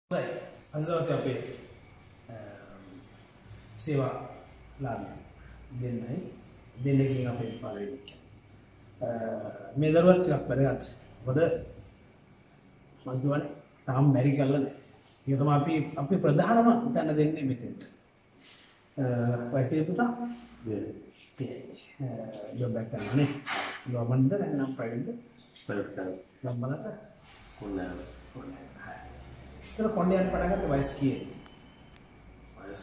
හොඳයි. අද දවසේ අපේ සේවා ලාභය දෙන්නකින් අපේ පළවෙනි මේ දරුවත් ටිකක් වැඩගත්. මොකද මම කියන්නේ තාම මැරි කරලා නැහැ. ඒක තමයි අපි ප්‍රධානම තැන දෙන්නේ මෙතෙන්ට. වයිසේ පුතා ජොබ් එකක් කරනනේ. ගවර්න්මන්ට් ද නැත්නම් ප්‍රයිවට් ද? ප්‍රයිවට් කරා. ගම්බලට කොල්ලා. तर කොණ්ඩේ යන පටන් ගත්ත වයස කීයද? වයස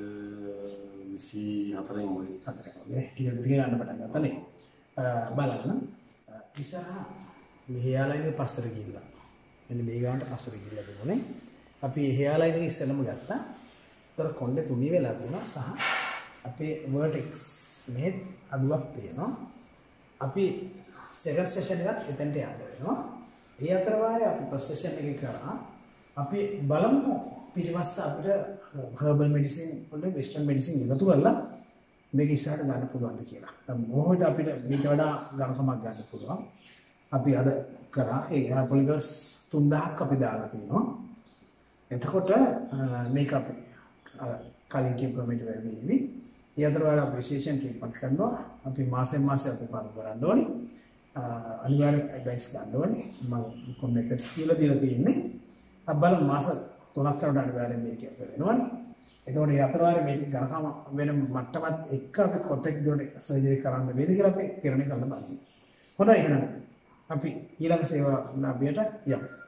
24 මොයි. ටික යන්න පටන් ගත්තා නේ. බලන්න ඉස්සරහ මෙහෙයාලයිනේ පස්සට ගිහිල්ලා. මෙන්න මේ ගානට පස්සට ගිහිල්ලා තිබුණේ. අපි මෙහෙයාලයිනේ ඉස්සෙල්ලම ගත්තා. तर කොණ්ඩේ තුනී වෙලා තියෙනවා සහ අපේ vertex මෙහෙත් අඩුවක් තියෙනවා. අපි second session එකත් එතනට යන්න වෙනවා. ඒ අතර වාරේ අපි first session එකේ කරා අපි බලමු පිටිපස්ස අපිට herbal medicine වල western medicine එකතු කරලා මේක ඉස්සරහට ගන්න පුළුවන්ද කියලා. දැන් මොහොත අපිට මේක වඩා ගණකමක් ගන්න පුළුවන්. අපි අද කරා ඒ polygons 3000ක් අපි දාලා තිනවා. එතකොට මේක අපි කලින් කියපු ප්‍රමිතිය වෙන්නේ. ඒ අතර වල අපි විශේෂයෙන් ට්‍රීට්මන්ට් කරනවා. අපි මාසෙන් මාසෙ අපි පාර කරන්න ඕනේ. අනිවාර්යෙන් ඇඩ්වයිස් ගන්න ඕනේ. මම කොම්මෙට්ස් කියලා දීලා තියෙන්නේ. අබ්බල මාස 3ක් කරලා අනිවාර්යෙන් මේක වෙනවනේ. එතකොට ඒ අතරවාරේ මේක ගණකම වෙන මට්ටමත් එක්ක අපි කොටෙක් දොඩේ සර්ජරි කරන්න වේද කියලා අපි තීරණය කරන්න බලමු. හොඳයි එහෙනම් අපි ඊළඟ සේවා ලාභයට යමු.